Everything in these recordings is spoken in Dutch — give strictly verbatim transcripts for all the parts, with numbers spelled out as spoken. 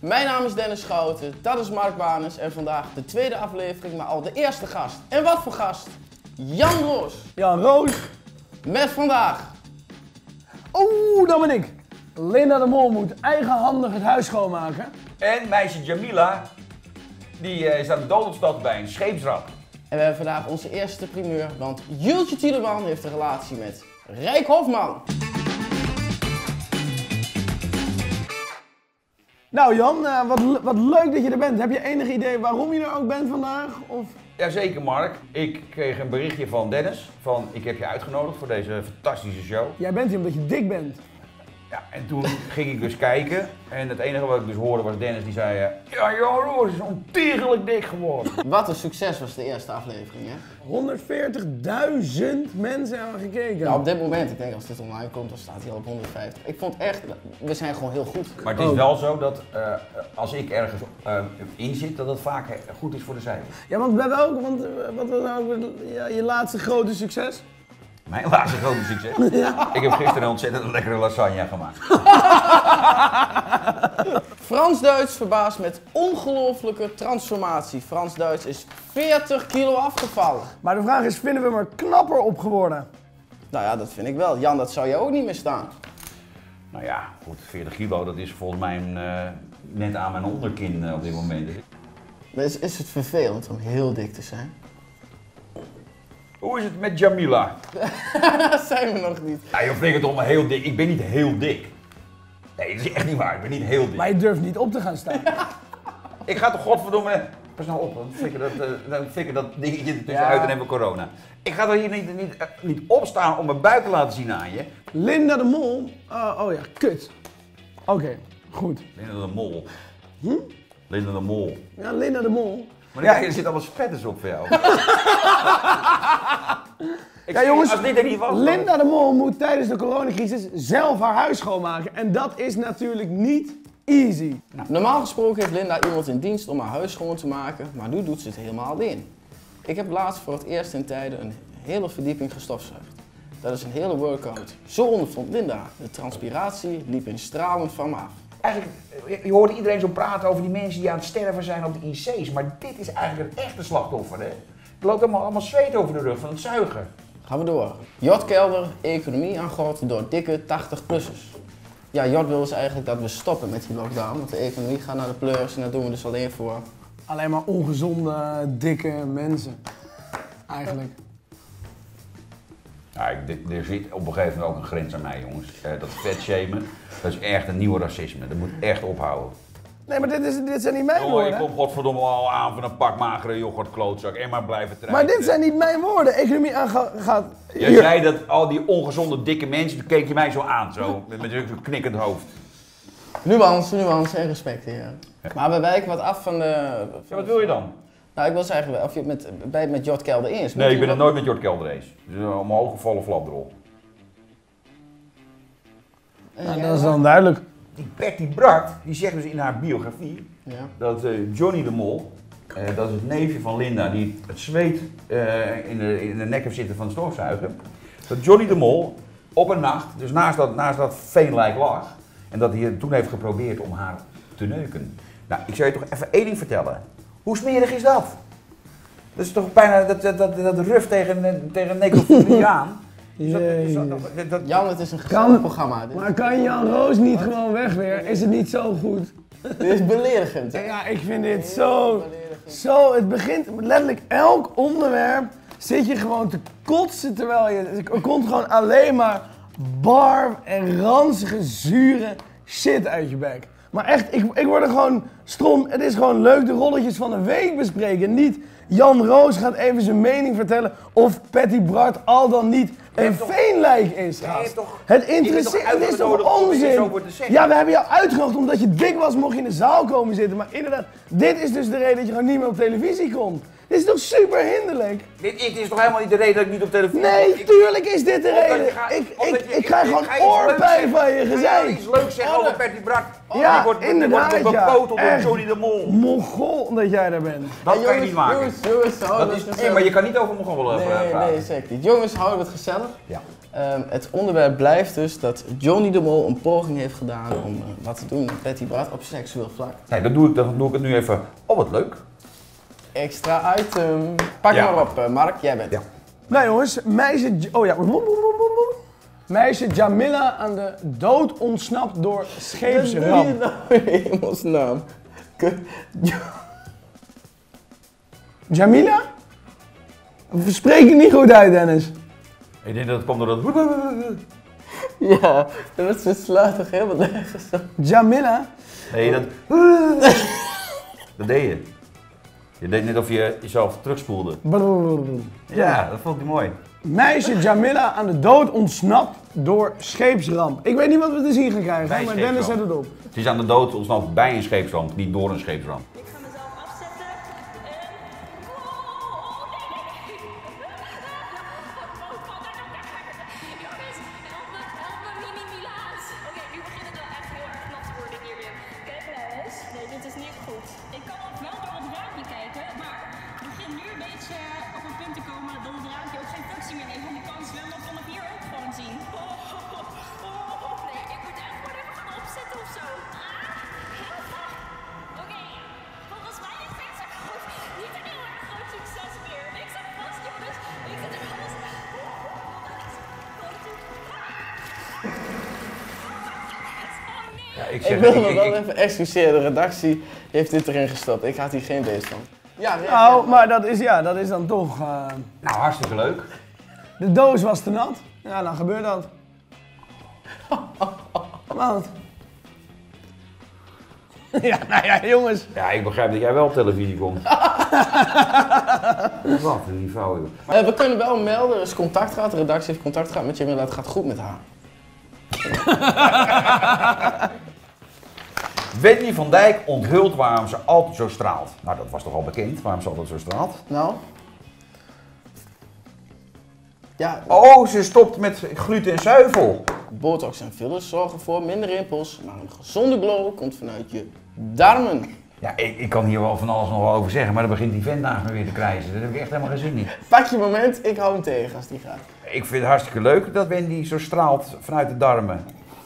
Mijn naam is Dennis Schouten, dat is Mark Banes en vandaag de tweede aflevering, maar al de eerste gast. En wat voor gast? Jan Roos. Jan Roos. Met vandaag. Oeh, dat ben ik. Linda de Mol moet eigenhandig het huis schoonmaken. En meisje Jamila, die uh, is aan de doodopstand bij een scheepsramp. En we hebben vandaag onze eerste primeur, want Jultje Tiedeman heeft een relatie met Rijk Hofman. Nou Jan, uh, wat, wat leuk dat je er bent. Heb je enig idee waarom je er ook bent vandaag? Of... Jazeker Mark, ik kreeg een berichtje van Dennis van ik heb je uitgenodigd voor deze fantastische show. Jij bent hier omdat je dik bent. Ja, en toen ging ik dus kijken en het enige wat ik dus hoorde was Dennis die zei uh, ja, Jan Roos is ontiegelijk dik geworden. Wat een succes was de eerste aflevering, hè? honderdveertigduizend mensen hebben gekeken. Ja, op dit moment, ik denk als dit online komt, dan staat hij al op honderdvijftig. Ik vond echt, we zijn gewoon heel goed. Maar het is wel zo dat uh, als ik ergens uh, in zit, dat het vaak goed is voor de cijfers. Ja, want bij welke, want uh, wat was nou ja, je laatste grote succes? Mijn laatste grote succes? Ja. Ik heb gisteren een ontzettend lekkere lasagne gemaakt. Frans-Duits verbaast met ongelofelijke transformatie. Frans-Duits is veertig kilo afgevallen. Maar de vraag is, vinden we hem er knapper op geworden? Nou ja, dat vind ik wel. Jan, dat zou je ook niet meer staan. Nou ja, goed, veertig kilo, dat is volgens mij een, uh, net aan mijn onderkin uh, op dit moment. Is, is het vervelend om heel dik te zijn? Hoe is het met Jamila? Dat zijn we nog niet. Ja, je flikkert om me heel dik. Ik ben niet heel dik. Nee, dat is echt niet waar. Ik ben niet heel dik. Maar je durft niet op te gaan staan. Ik ga toch godverdomme... Pas nou op, dan flikker dat, uh, dan flikker dat dingetje ertussenuit ja. En hebben we corona. Ik ga er hier niet, niet, uh, niet opstaan om mijn buik te laten zien aan je. Linda de Mol? Uh, oh ja, kut. Oké, okay, goed. Linda de Mol. Hm? Linda de Mol. Ja, Linda de Mol. Maar ja, er zitten allemaal spetters op voor jou. Ik ja jongens, als dit er niet was, Linda de Mol moet tijdens de coronacrisis zelf haar huis schoonmaken. En dat is natuurlijk niet easy. Nou, normaal gesproken heeft Linda iemand in dienst om haar huis schoon te maken, maar nu doet ze het helemaal alleen. Ik heb laatst voor het eerst in tijden een hele verdieping gestofzuigd. Dat is een hele workout. Zo ondervond Linda. De transpiratie liep in stralen van me af. Eigenlijk, je hoort iedereen zo praten over die mensen die aan het sterven zijn op de I C's, maar dit is eigenlijk een echte slachtoffer, hè? Er loopt allemaal, allemaal zweet over de rug van het zuigen. Gaan we door. Jot Kelder, economie aangod door dikke tachtig-plussers. Ja, Jot wil dus eigenlijk dat we stoppen met die lockdown, want de economie gaat naar de pleurs en dat doen we dus alleen voor... Alleen maar ongezonde, dikke mensen. Eigenlijk. Ja, ik, er zit op een gegeven moment ook een grens aan mij, jongens. Uh, dat vetshamen, dat is echt een nieuw racisme. Dat moet echt ophouden. Nee, maar dit, is, dit zijn niet mijn oh, woorden. Ik kom godverdomme al aan van een pak magere yoghurtklootzak en maar blijven trekken. Maar dit zijn niet mijn woorden. Economie aangaat... Jij zei dat al die ongezonde, dikke mensen, toen keek je mij zo aan, zo, met, met zo'n knikkend hoofd. Nuance, nuance en respect, ja. Maar we wijken wat af van de... Van ja, wat wil je dan? Nou, ik wil zeggen, of je het met, bij het met Jot Kelder eens. Nee, ik ben het nooit met Jot Kelder eens. Het is een omhoog gevallen flapdrol. Nou, ja, dat is dan duidelijk. Die Betty Bart, die zegt dus in haar biografie, ja. dat uh, Johnny de Mol, uh, dat is het neefje van Linda, die het zweet uh, in, de, in de nek heeft zitten van het stofzuigen. Dat Johnny de Mol op een nacht, dus naast dat, naast dat veenlijk lag, en dat hij toen heeft geprobeerd om haar te neuken. Nou, ik zou je toch even één ding vertellen. Hoe smerig is dat? Dat is toch bijna dat, dat, dat, dat ruf tegen, tegen necrofilie aan. Dus dat, is dat, dat, dat, Jan, het is een gezellig programma. Dit. Maar kan Jan Roos niet Wat? gewoon weg weer? Is het niet zo goed? Dit is beledigend. Hè? Ja, ik vind dit zo, zo... Het begint letterlijk elk onderwerp zit je gewoon te kotsen terwijl je... Er komt gewoon alleen maar bar en ranzige, zure shit uit je bek. Maar echt, ik, ik word er gewoon strom. Het is gewoon leuk de rolletjes van de week bespreken. Niet Jan Roos gaat even zijn mening vertellen of Patty Bart al dan niet een veenlijk is. Het interesseert, het is toch onzin? Ja, we hebben jou uitgenodigd omdat je dik was, mocht je in de zaal komen zitten. Maar inderdaad, dit is dus de reden dat je gewoon niet meer op televisie komt. Dit is toch super hinderlijk? Dit, dit is toch helemaal niet de reden dat ik niet op televisie... Nee, ik, tuurlijk is dit de Omdat reden. je gaat- Ik, omdat ik, je- ik krijg gewoon ga iets leuks oorpijn zeggen. van je Ga gezeik. iets leuks zeggen over Bertie Brak. Ja, die wordt, inderdaad, die wordt ja. bepoteld door Echt. Johnny de Mol. Mongool dat jij daar bent. Dat Hey, kan je jongens, niet maken. Jongens, jongens, houden Dat we is, het nee, maar je gezellig. kan niet over Mongolen Nee, praten. nee, zeker niet. Jongens, houden we het gezellig. Ja. Um, het onderwerp blijft dus dat Johnny de Mol een poging heeft gedaan om uh, wat te doen met Bertie Brak op seksueel vlak. Nee, dan doe, ik, dan doe ik het nu even. Oh, wat leuk. Extra item. Pak Ja. maar op, uh, Mark, jij bent. Ja. Nou jongens, meisje... Oh ja. Meisje Jamila aan de dood ontsnapt door Wat doe je scheepsramp. nou in hemelsnaam? K- Jamila? We spreken niet goed uit, Dennis. Ik denk dat het komt door dat... Ja, dat is het slaat toch helemaal nergens op. Jamila? Nee, dat... Dat deed je. Je deed net of je jezelf terugspoelde. Ja, dat vond ik mooi. Meisje Jamila aan de dood ontsnapt door scheepsramp. Ik weet niet wat we te zien gaan krijgen, Bij maar Dennis zet scheepsramp. het op. Het is aan de dood ontsnapt bij een scheepsramp, niet door een scheepsramp. Ik ga mezelf afzetten en... Oh, nee, nee, nee. Jongens, help me, help me, Mimi Milaas. Oké, nu begint het wel echt heel erg nat te worden hierin. Kijk nou eens. Nee, dit is niet goed. Ik kan ook wel door het raampje kijken, maar het begint nu een beetje op een punt te komen dat het raampje ook geen functie meer heeft. Want ik kan het zwembad vanaf hier ook gewoon zien. Oh, oh, oh, nee, ik moet echt gewoon even gaan opzetten of zo. Oké, volgens mij is deze ook niet een heel erg groot succes meer. Ik zit vast, jongens. Ik zit er vast. Oh nee. Ja, ik Ik zeg... wil ik- me ik- wel ik- even excuseren, de redactie heeft dit erin gestopt. Ik had hier geen beest van. Ja, reageer. Nou, maar dat is, ja, dat is dan toch... eh, Nou, hartstikke leuk. de doos was te nat. Ja, dan gebeurt dat. Want... Ja, nou ja, jongens. Ja, ik begrijp dat jij wel op televisie komt. Wat een niveau, joh. Eh, we kunnen wel melden, er is contact gehad, de redactie heeft contact gehad met Jamila, het gaat goed met haar. Wendy van Dijk onthult waarom ze altijd zo straalt. Nou, dat was toch al bekend, waarom ze altijd zo straalt? Nou? Ja, Oh, ze stopt met gluten en zuivel. botox en fillers zorgen voor minder rimpels, maar een gezonde glow komt vanuit je darmen. Ja, ik, ik kan hier wel van alles nog wel over zeggen, maar dan begint die vent naast me weer te krijzen. Dat heb ik echt helemaal geen zin in. Pak je moment, ik hou hem tegen als die gaat. Ik vind het hartstikke leuk dat Wendy zo straalt vanuit de darmen.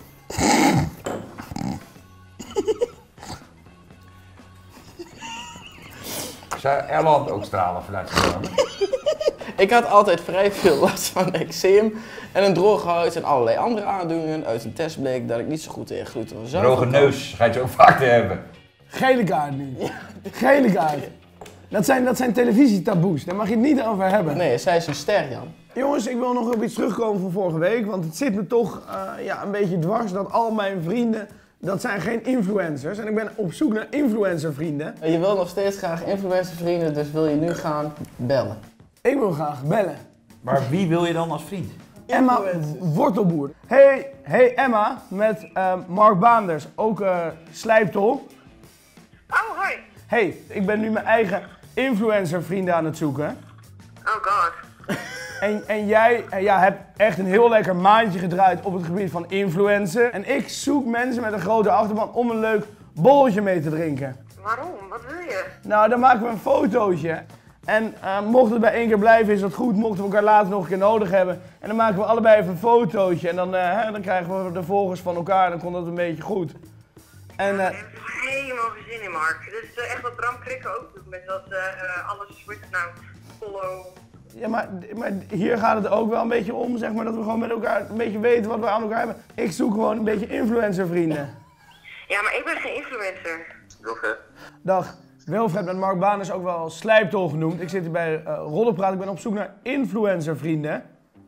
Zou Erland ook stralen vanuit de darmen? Ik had altijd vrij veel last van eczeem en een droge huid en allerlei andere aandoeningen. Uit een test bleek dat ik niet zo goed tegen gluten en zuivel Droge kan. neus schijnt je ook vaak te hebben. Gele kaart nu. Gele kaart. Dat zijn, dat zijn televisietaboes, daar mag je het niet over hebben. Nee, zij is een ster, Jan. Jongens, ik wil nog op iets terugkomen van vorige week, want het zit me toch eh, ja, een beetje dwars dat al mijn vrienden, dat zijn geen influencers. En ik ben op zoek naar influencervrienden. Je wil nog steeds graag influencervrienden, dus wil je nu gaan bellen. Ik wil graag bellen. Maar wie wil je dan als vriend? Emma Wortelboer. Hey, hey Emma, met eh, Mark Baanders, ook uh, slijptol. Oh, hoi. Hey, ik ben nu mijn eigen influencervrienden aan het zoeken. Oh god. En, en jij eh, ja, hebt echt een heel lekker maandje gedraaid op het gebied van influencer. En ik zoek mensen met een grote achterban om een leuk borreltje mee te drinken. Waarom? Wat wil je? Nou, dan maken we een fotootje. En uh, mocht het bij één keer blijven, is dat goed. Mochten we elkaar later nog een keer nodig hebben. En dan maken we allebei even een fotootje. En dan, uh, hè, dan krijgen we de volgers van elkaar. Dan komt dat een beetje goed. En, uh, Ik heb er helemaal geen zin in, Mark. Dit is uh, echt wat Bram Krikke ook doet. Met dat uh, alles, hoe heet het nou, follow. ja, maar, maar hier gaat het ook wel een beetje om, zeg maar, dat we gewoon met elkaar een beetje weten wat we aan elkaar hebben. Ik zoek gewoon een beetje influencervrienden. Ja, maar ik ben geen influencer. Wilfred. Dag. Wilfred met Mark Baan is ook wel slijptol genoemd. Ik zit hier bij uh, Roddelpraat. Ik ben op zoek naar influencervrienden.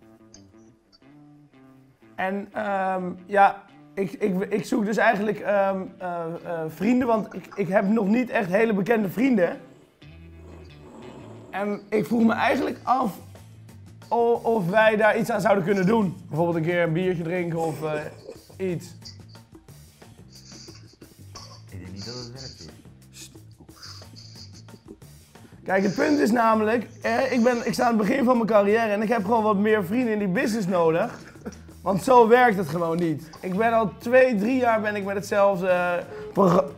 En um, ja, ik, ik, ik zoek dus eigenlijk um, uh, uh, vrienden, want ik, ik heb nog niet echt hele bekende vrienden. En ik vroeg me eigenlijk af of, of wij daar iets aan zouden kunnen doen. Bijvoorbeeld een keer een biertje drinken of uh, iets. Ik denk niet dat het werkt. Kijk, het punt is namelijk, eh, ik, ben, ik sta aan het begin van mijn carrière en ik heb gewoon wat meer vrienden in die business nodig. Want zo werkt het gewoon niet. Ik ben al twee, drie jaar ben ik met hetzelfde uh, programma.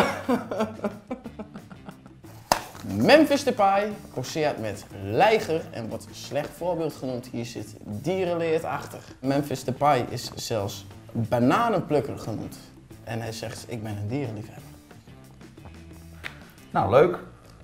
Memphis Depay poseert met Leiger en wordt slecht voorbeeld genoemd. Hier zit dierenleed achter. Memphis Depay is zelfs bananenplukker genoemd. En hij zegt, ik ben een dierenliefhebber. Nou, leuk.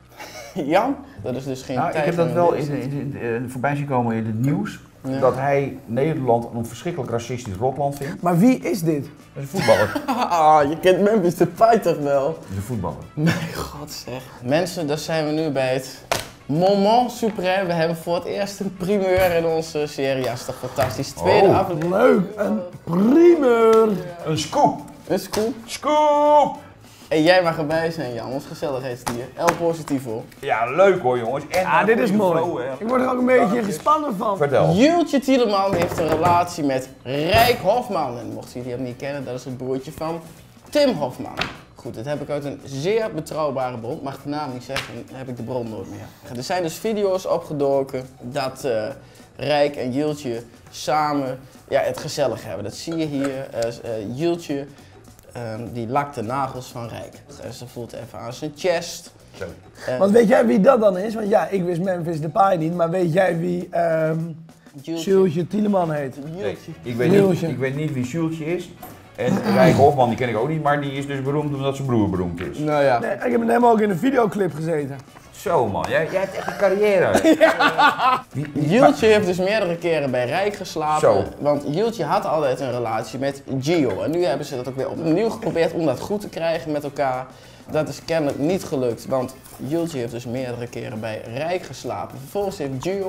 Jan, dat is dus geen Nou, ik tijger heb dat en wel een in, beest. in, in, in, voorbij zien komen in het nieuws. Ja. Dat hij Nederland een verschrikkelijk racistisch rotland vindt. Maar wie is dit? Dat is een voetballer. Ah, je kent Memphis Depay toch wel? Dat is een voetballer. Mijn god zeg. Mensen, daar zijn we nu bij het moment suprême. We hebben voor het eerst een primeur in onze serie. Ja, is toch fantastisch. Tweede Oh, aflevering. Leuk, een primeur. Een scoop. Dat is cool. Scoop! En jij mag erbij zijn, Jan, ons gezelligheidsdier. L positief hoor. Ja, leuk hoor jongens. En Ja, een dit is goede mooi. flow, hè. Ik word er ook een beetje gespannen van. Vertel. Jultje Tieleman heeft een relatie met Rijk Hofman. En mocht jullie hem niet kennen, dat is het broertje van Tim Hofman. Goed, dit heb ik uit een zeer betrouwbare bron. Mag de naam niet zeggen, dan heb ik de bron nooit meer. Er zijn dus video's opgedoken dat uh, Rijk en Jultje samen ja, het gezellig hebben. Dat zie je hier. Uh, uh, Jultje uh, die lakt de nagels van Rijk. En ze voelt even aan zijn chest. Zo. Uh, Want weet jij wie dat dan is? Want ja, ik wist Memphis Depay niet, maar weet jij wie um, Sjoeltje Tieleman heet? Nee, Jultje. ik, weet niet, Jultje. ik weet niet wie Sjoeltje is. En Rijk Hofman, die ken ik ook niet, maar die is dus beroemd omdat zijn broer beroemd is. Nou ja. Nee, ik heb met hem ook in een videoclip gezeten. Zo man, jij, jij hebt echt een carrière. Ja. Wie, wie- Jultje heeft dus meerdere keren bij Rijk geslapen, Zo. want Jultje had altijd een relatie met Gio. En nu hebben ze dat ook weer opnieuw geprobeerd om dat goed te krijgen met elkaar. Dat is kennelijk niet gelukt, want Jultje heeft dus meerdere keren bij Rijk geslapen. Vervolgens heeft Gio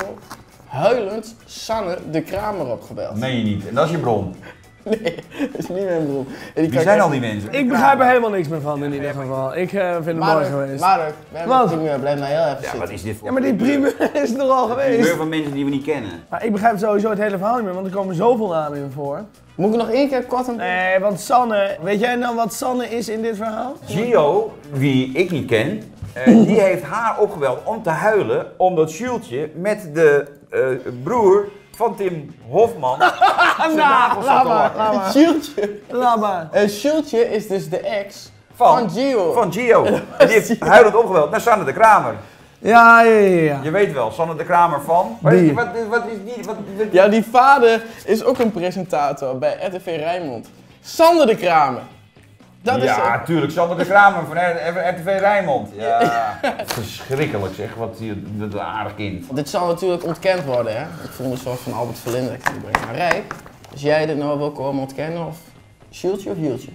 huilend Sanne de Kramer opgebeld. Meen je niet, en dat is je bron. Nee, dat is niet mijn broer. En die Wie kan zijn ik al die mensen? Ik begrijp er helemaal niks meer van in ieder geval. Ik uh, vind het mooi Mark, geweest. Mark, we hebben Wat? een primeur, blijf nou heel even Ja, zitten. wat is dit voor Ja, maar die primeur is er al geweest. van mensen die we niet kennen. Maar ik begrijp sowieso het hele verhaal niet meer, want er komen zoveel namen in voor. Moet ik nog één keer kort een... Nee, want Sanne, weet jij nou wat Sanne is in dit verhaal? Gio, wie ik niet ken, uh, die heeft haar opgebeld om te huilen omdat Sjoeltje met de uh, broer van Tim Hofman zijn nagels zat laat te maar, lakken. laat maar. Jultje. Laat maar. En Jultje is dus de ex Van, van Gio. Van Gio. En die heeft huilend opgebeld naar Sanne de Kramer. Ja, ja, ja, ja. Je weet wel, Sanne de Kramer van. Wat is, Die. die- wat, is- wat is die? Wat, wat- Ja, die vader is ook een presentator bij R T V Rijnmond. Sander de Kramer. Dat is ja, het. tuurlijk, Sanne de Kramer van R T V Rijnmond. Ja, verschrikkelijk zeg, wat die, dat aardig kind. Dit zal natuurlijk ontkend worden, hè. Ik voel me zoals van Albert Verlinde. Ik brengt naar Rijk. Als jij dit nou wil komen ontkennen, of Jultje of Jultje?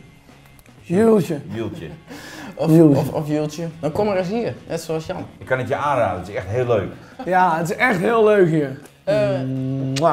Jultje. Wieltje. Of, Jultje. of, of Jultje. Dan kom maar eens hier, net zoals Jan. Ik kan het je aanraden, het is echt heel leuk. Ja, het is echt heel leuk hier. Eh, Mwah.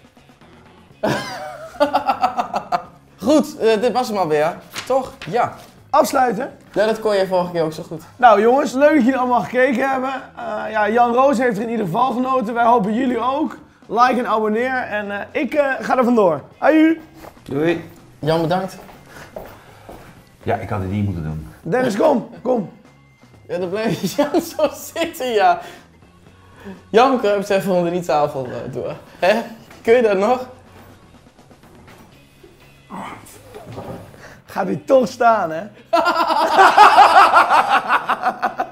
goed, eh, dit was hem alweer. Toch? Ja. Afsluiten. Ja, dat kon je vorige keer ook zo goed. Nou jongens, leuk dat jullie allemaal gekeken hebben. Uh, ja, Jan Roos heeft er in ieder geval genoten. Wij hopen jullie ook. Like en abonneer. En uh, ik uh, ga er vandoor. Aju. Doei. Jan, bedankt. Ja, ik had het niet moeten doen. Dennis, kom. Kom. Ja, dan blijf Jan zo zitten, ja. Jan kruipt even onder die tafel uh, door. Hè? Kun je dat nog? Gaat hij toch staan, hè?